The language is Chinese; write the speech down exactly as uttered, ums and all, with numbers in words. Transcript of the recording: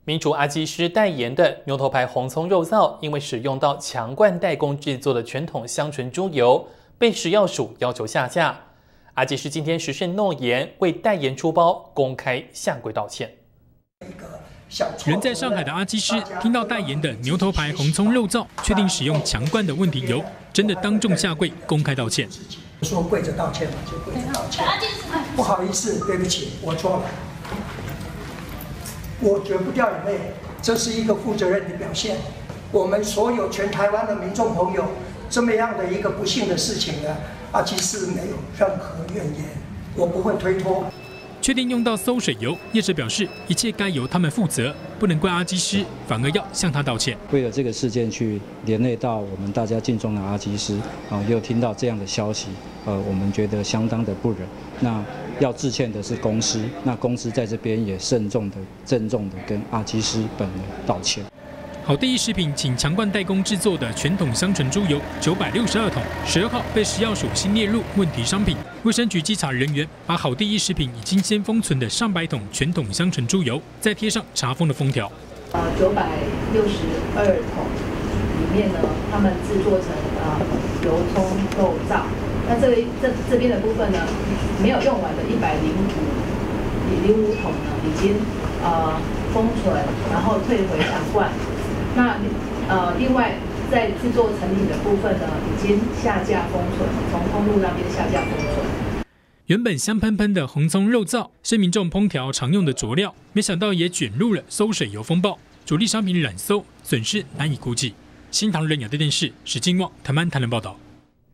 民主阿基师代言的牛头牌红葱肉燥，因为使用到强冠代工制作的传统香醇猪油，被食药署要求下架。阿基师今天实现诺言，为代言出包，公开下跪道歉。 人在上海的阿基师听到代言的牛头牌红葱肉燥确定使用强冠的问题油，真的当众下跪公开道歉。 说跪着道歉嘛，就跪着道歉。不好意思，对不起，我错了。我绝不掉眼泪，这是一个负责任的表现。我们所有全台湾的民众朋友，这么样的一个不幸的事情呢，阿基师没有任何怨言，我不会推脱。 确定用到馊水油，业者表示一切该由他们负责，不能怪阿基师，反而要向他道歉。 为了这个事件去连累到我们大家敬重的阿基师，啊，又听到这样的消息，呃，我们觉得相当的不忍。那要致歉的是公司，那公司在这边也慎重的、郑重的跟阿基师本人道歉。 好第一食品请强冠代工制作的传统香醇猪油九百六十二桶，十二号被食药署新列入问题商品。卫生局稽查人员把好第一食品已经先封存的上百桶传统香醇猪油，再贴上查封的封条。 呃，九百六十二桶里面呢，他们制作成呃油葱肉燥。那这这这边的部分呢，没有用完的一百零五零五桶呢，已经呃封存，然后退回强冠。那呃，另外在制作成品的部分呢，已经下架封存，从通路那边下架封存。 原本香喷喷的红葱肉燥是民众烹调常用的佐料，没想到也卷入了馊水油风暴，主力商品染馊，损失难以估计。新唐人亚太电视史金旺台湾台南报道。